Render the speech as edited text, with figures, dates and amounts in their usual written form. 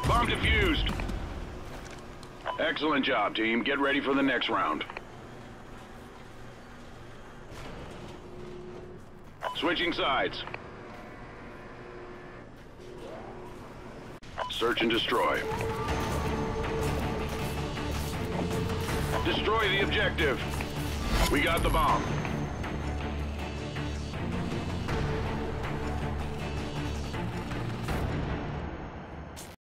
Bomb defused. Excellent job, team. Get ready for the next round. Switching sides. Search and destroy. Destroy the objective. We got the bomb.